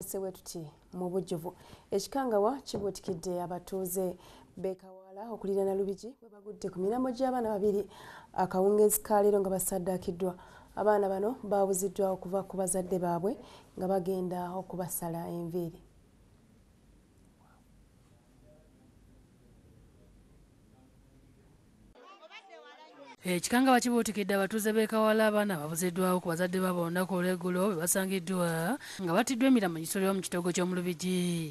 tutandise wetuti mu bujjuvu. Ekikangawa kibuutikidde abatuuze Beekawala okuliraana Lubigi bwe bagudde ku mirambo gy'abaana babiri akawungeezi ka leero nga basaddaakiddwa. Abaana bano baabuziddwa okuva ku bazadde baabwe nga bagenda okubasala enviiri. Ekikangawa kibuutikidde abatuuze Beekawala abaana babuziddwawo ku bazadde baabo olunaku olw'eggulo bwe basangiddwa nga battiddwa emirambo gisolera mu kitoogo ky'omu Lubigi.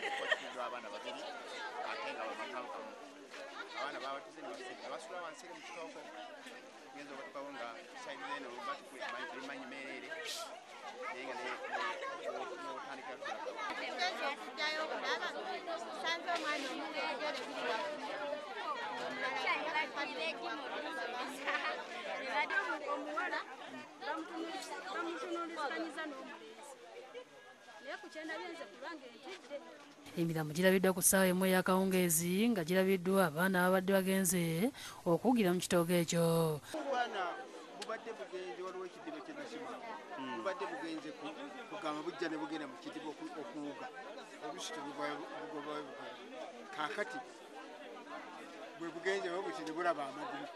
Emirambo girabiddwa ku ssaawa emu ey'akawungeezi nga girabiddwa abaana ababadde bagenze okuwugira mu kitoogo ekyo. Bubadde bugenze waliwo ekidiba ky'enasima bubadde bugenze kugamba bujja ne bugenda mu kidiba okuwuga obusito bugobayo kaakati bwe bugenze bwe buti ne bulaba amagulu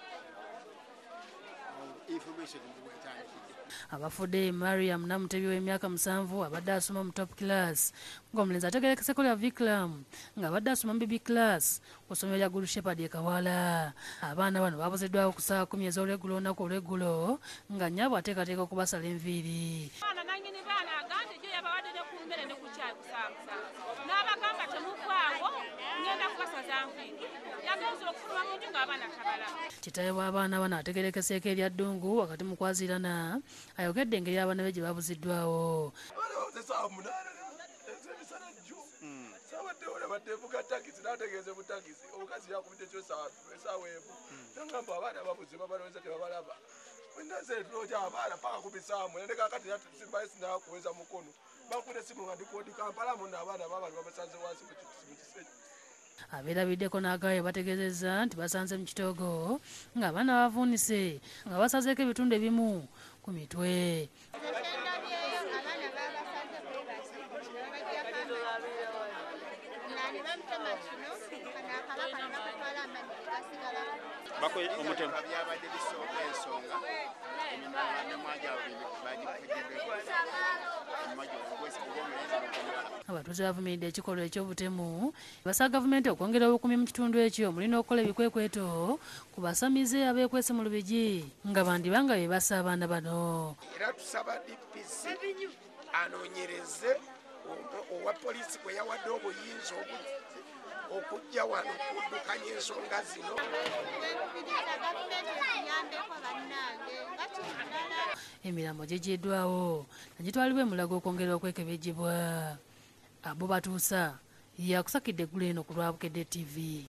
information bwetandikidde. Abafudde Mariam Namutebi w'emyaka 7 abadde asoma mu top class ng'omulenzi ategerekeseko lya Vikram ng'abadde asoma mu BB class ku ssomero lya Good Shepherd e Kawala. Abaana bano babuziddwawo ku ssaawa 10 ez'olweggulo olunaku olw'eggulo nga nnyabo ateekateeka okubasala enviiri. Kitaawe w'abaana bano ategerekeseeko erya ddungu wakati mu kwaziirana ayogedde engeri abaana be gye babuziddwawo. Abeerabiddeko n'agaayo bategeezezza nti basanze mu kitoogo ng'abaana bavuunise nga basazeeko ebitundu ebimu ku mitwe. Abatuuze bavumiridde ekikolwa eky'obutemu basaba gavumenti okwongera obukuumi mu kitundu ekyo mulina okukola ebikwekweto ku basamize abeekwese mu Lubigi nga bandibanga be bassa abaana bano. Era tusaba DPC anoonyereze owa poliisi kwe yawadde obuyinza okujja wano okuddukanya ensonga zino. Emirambo gyeggyeddwawo nagitwalibwa e Mulago okwongera okwekebejjebwa. Abo batuusa yakusakidde eggulu eno ku Lwabukedde TV.